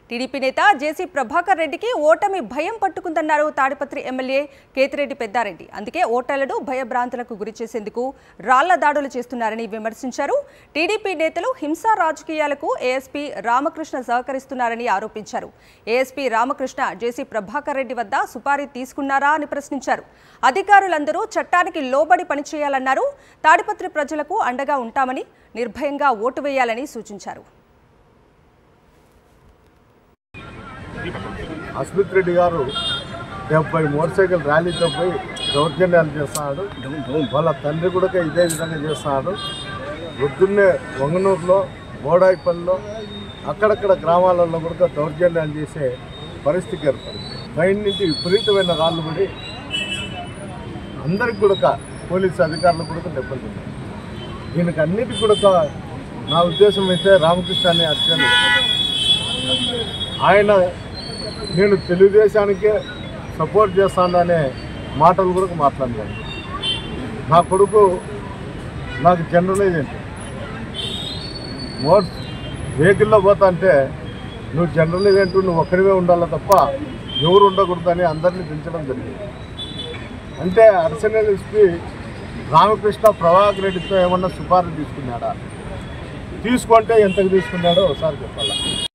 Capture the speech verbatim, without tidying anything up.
TDP నేత జేసీ ప్రభాకర్ రెడ్డికి ఓటమి భయం పట్టుకుందన్నారు తాడిపత్రి ఎమ్మెల్యే కేతిరెడ్డి పెద్దారెడ్డి. అందుకే ఓటర్లను భయభ్రాంతులకు గురి చేసేందుకు రాళ్ల దాడులు చేస్తున్నారని విమర్శించారు. టీడీపీ నేతలు హింసా రాజకీయాలకు ఏఎస్పీ రామకృష్ణ సహకరిస్తున్నారని ఆరోపించారు. ఏఎస్పీ రామకృష్ణ జేసీ ప్రభాకర్ రెడ్డి వద్ద సుపారీ తీసుకున్నారా అని ప్రశ్నించారు. అధికారులందరూ చట్టానికి లోబడి పనిచేయాలన్నారు. తాడిపత్రి ప్రజలకు అండగా ఉంటామని, నిర్భయంగా ఓటు వేయాలని సూచించారు. అస్మిత్ రెడ్డి గారు డెబ్బై మోటార్ సైకిల్ ర్యాలీతో పోయి దౌర్జన్యాలు చేస్తున్నాడు. వాళ్ళ తండ్రి కూడా ఇదే విధంగా చేస్తున్నాడు. పొద్దున్నే వంగనూరులో, బోడాయిపల్లిలో, అక్కడక్కడ గ్రామాలలో కూడా దౌర్జన్యాలు చేసే పరిస్థితి ఏర్పడింది. పైన నుంచి విపరీతమైన రాళ్ళు పడి అందరికి కూడా పోలీసు అధికారులకు కూడా దెబ్బతిన్నాయి. దీనికి అన్నిటికీ కూడా నా ఉద్దేశం అయితే రామకృష్ణ అనే అర్చన ఆయన నేను తెలుగుదేశానికే సపోర్ట్ చేస్తాననే మాటలు కూడా మాట్లాడాను. నా కొడుకు నాకు జనరల్ ఏజెంట్ మోట్ వెహికల్లో పోతా అంటే నువ్వు జనరల్ ఏజెంట్ నువ్వు ఒక్కడివే ఉండాలి తప్ప ఎవరు ఉండకూడదని అందరినీ పెంచడం జరిగింది. అంటే అడిషనల్ ఎస్పీ రామకృష్ణ ప్రభాకర్ రెడ్డితో ఏమన్నా సుపారీ తీసుకున్నాడా? తీసుకుంటే ఎంతకు తీసుకున్నాడో ఒకసారి చెప్పాలా.